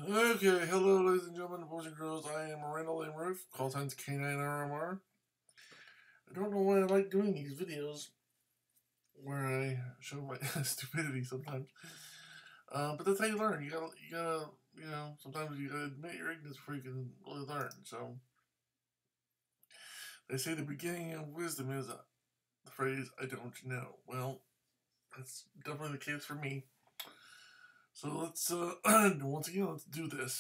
Okay, hello, ladies and gentlemen, boys and girls. I am Randall Lane Roof, call signs K9RMR. I don't know why I like doing these videos where I show my stupidity sometimes. But that's how you learn. Sometimes you gotta admit your ignorance before you can really learn. So, they say the beginning of wisdom is the phrase, I don't know. Well, that's definitely the case for me. So let's, once again, let's do this.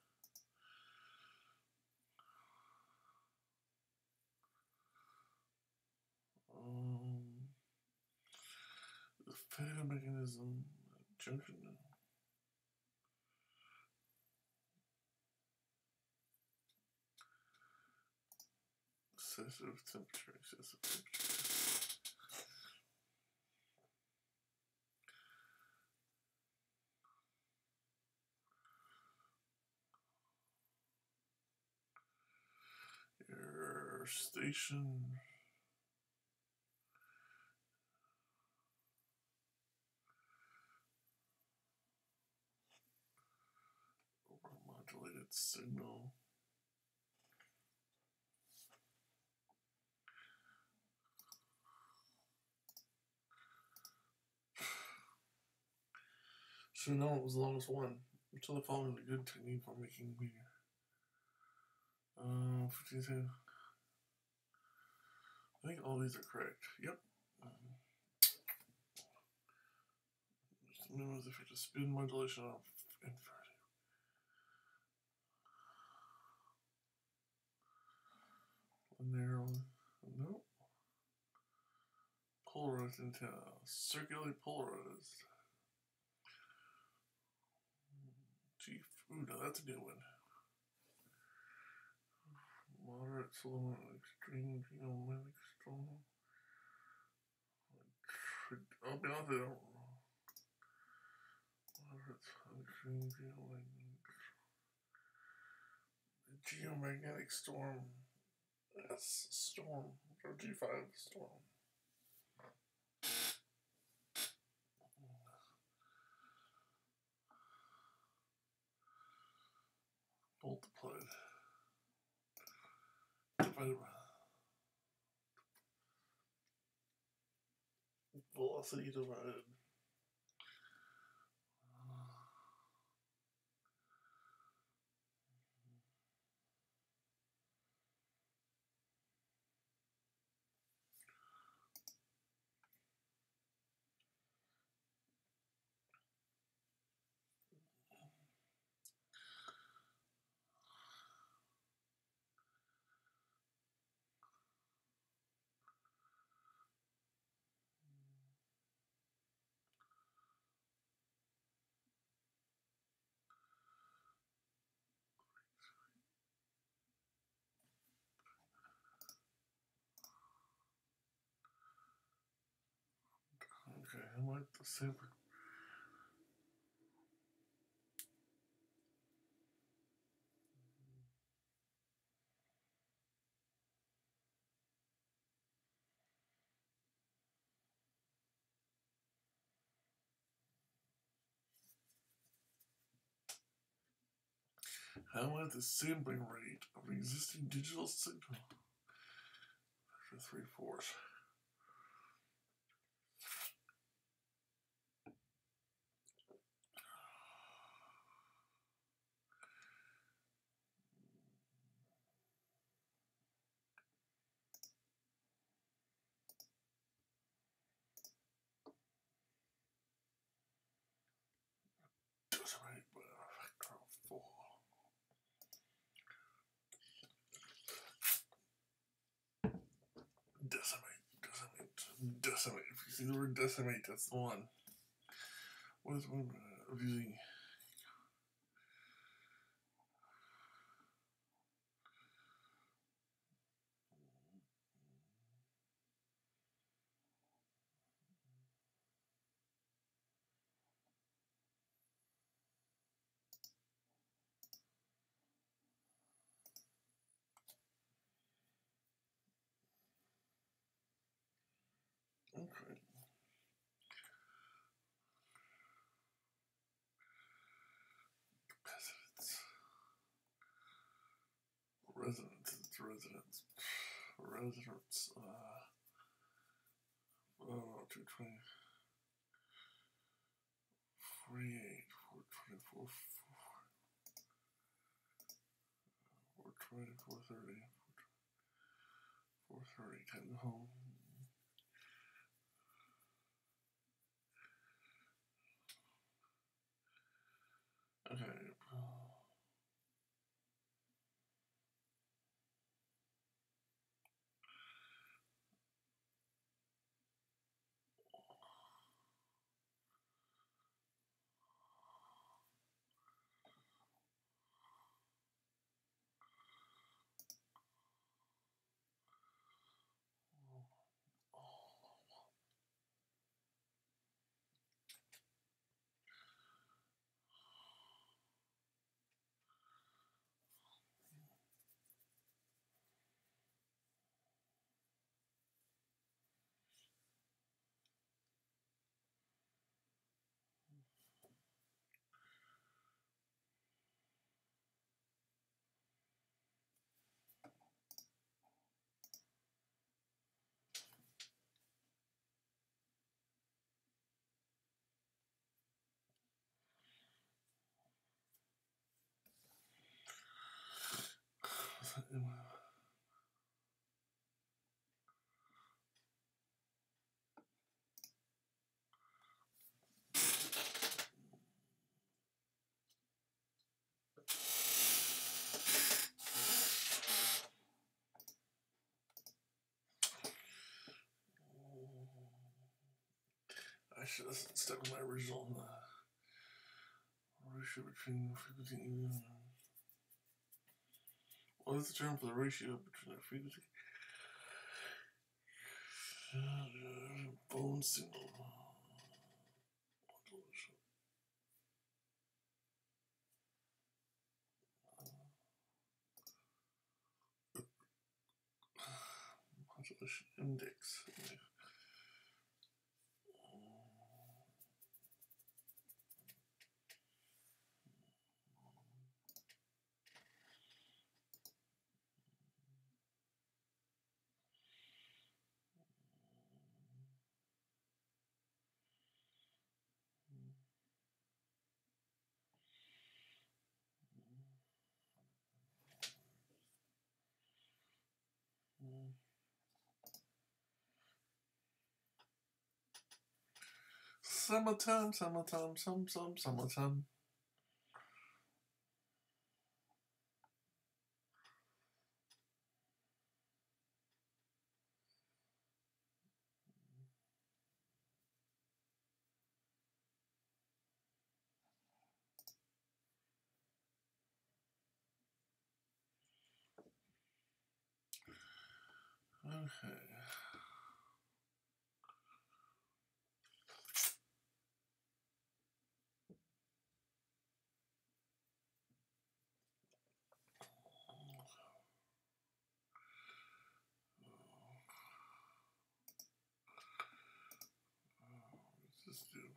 Um, the fatal mechanism, junction. Excessive temperature. Air station. Overmodulated signal. Should have known it was the longest one. Until I followed a good technique for making media. 52. I think all these are correct. Yep. Just minimize the effect of spin modulation of inverted. Narrow. Nope. Polarized into circularly polarized. Gee, ooh, now that's a new one. Moderate, slow, extreme, geomagnetic storm. I'll be honest, I don't know. Moderate, extreme, geomagnetic storm. Yes, storm. Or G5 storm. Multiplied. Divided by velocity divided. Okay, I like the same. How at the sampling rate of an existing digital signal for 3/4. Decimate by a factor of 4. Decimate. If you see the word decimate, that's the one. What is one of using? Okay. residents. 220, 48, 424, 420, 430, 430, 10 home. Okay. I should have stuck with my original ratio between frequency. What is the term for the ratio between the frequency? Phone signal. Modulation index. Summertime, summertime, summertime. Okay. Let's just do.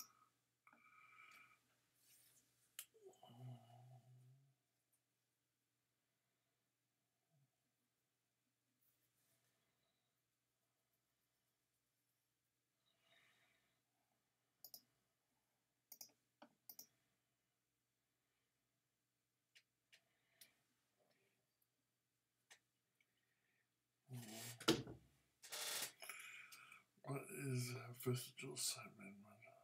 What is vestigial Sideman?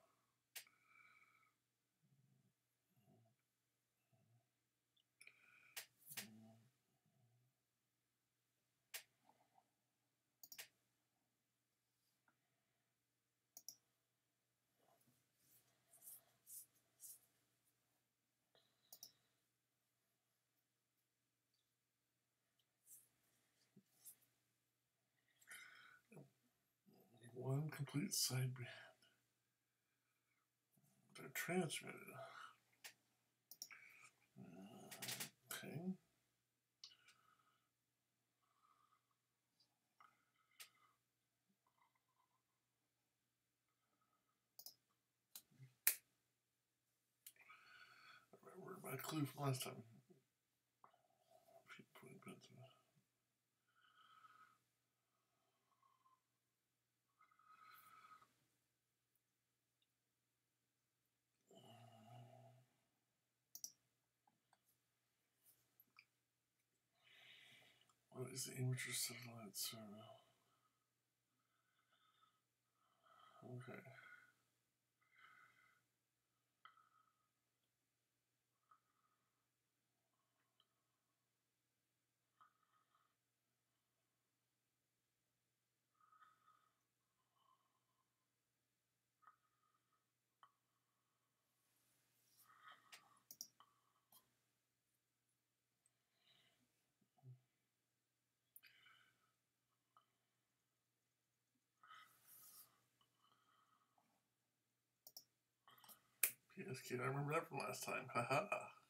One complete sideband. They're transmitted. Okay. I remember my clue from last time. is the amateur satellite survey. Okay. PSK, I remember that from last time. Haha.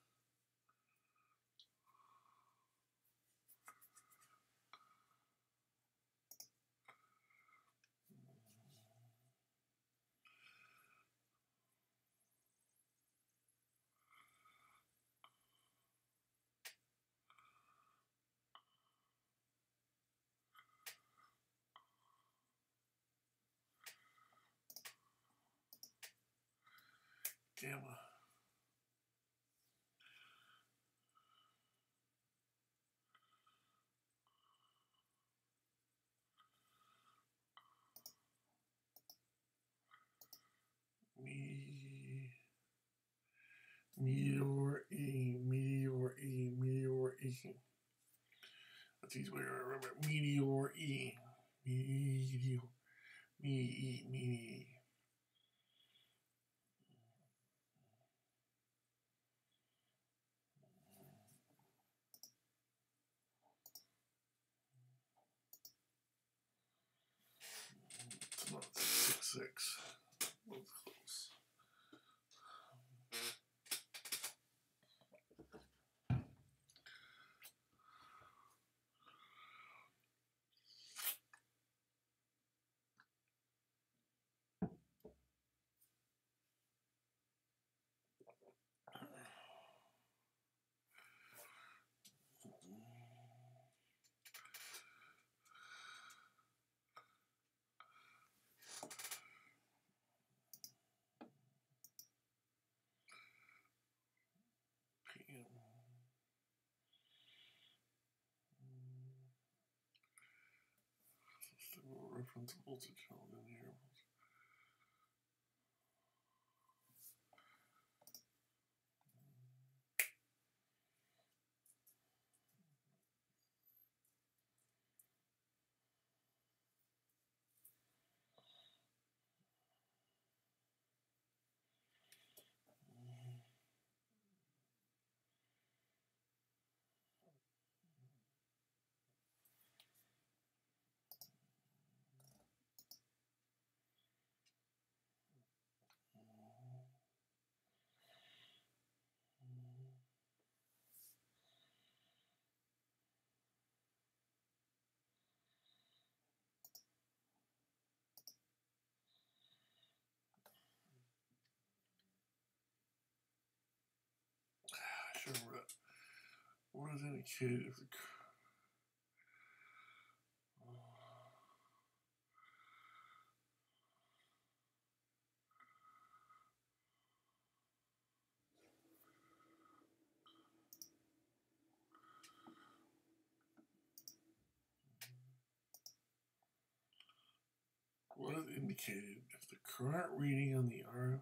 Gamma. Meteor E, Meteor E, Meteor E. That's easy way to remember. Meteor E. Meteor. Me. It's not 666. That's close. PM. Reference voltage held in here. I should remember that. What is indicated if the what is indicated if the current reading on the RF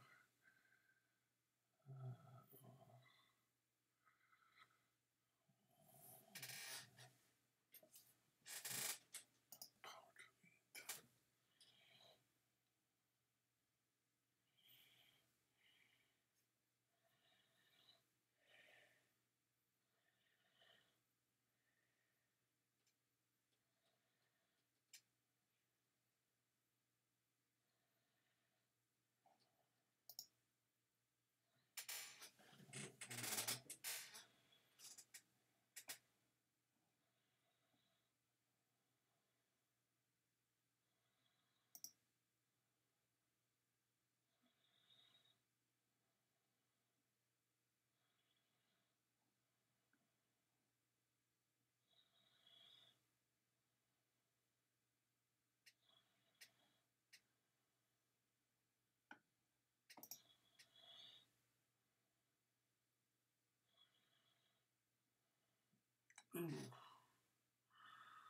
ooh,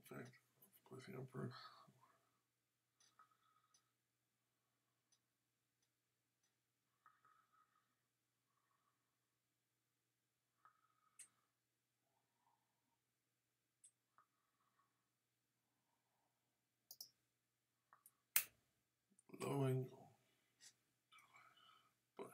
effect of placing Emperor. Low angle. But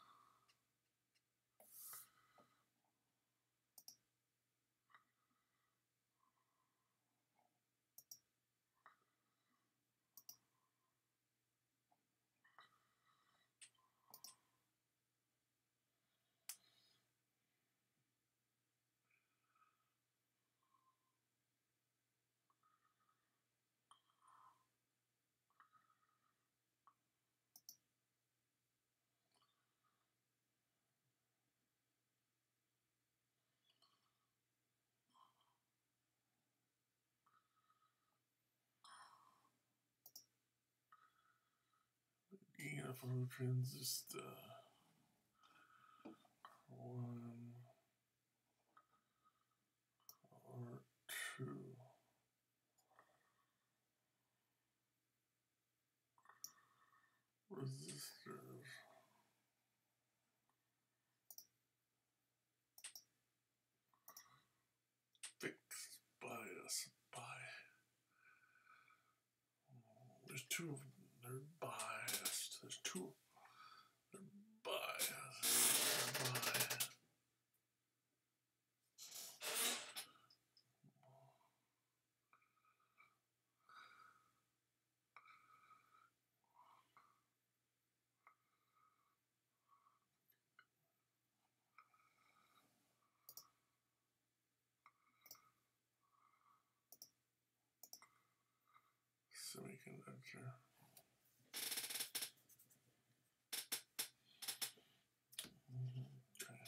EF transistor. 1 or 2. Resistors. Fixed bias. There's two of them. They're biased. There's two. They're biased. They're biased. Semiconductor. Okay.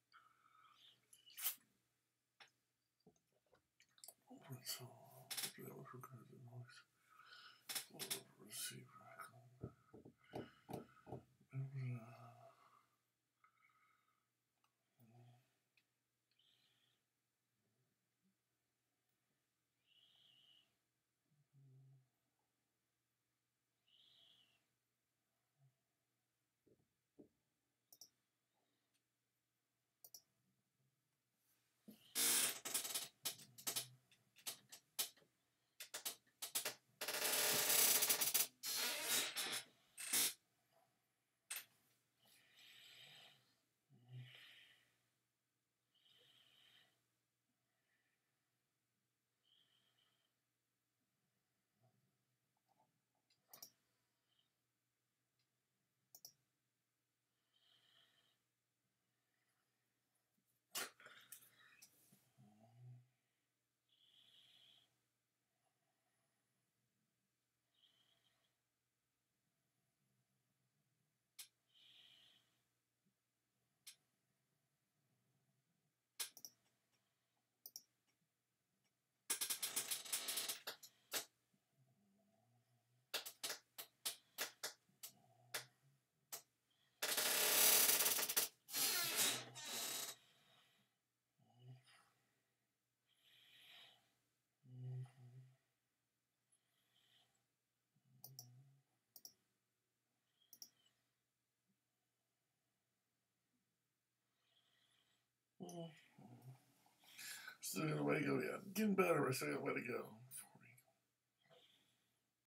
Open so that was record the noise. Flow over receiver. Still got a way to go yet. Getting better, but still got a way to go.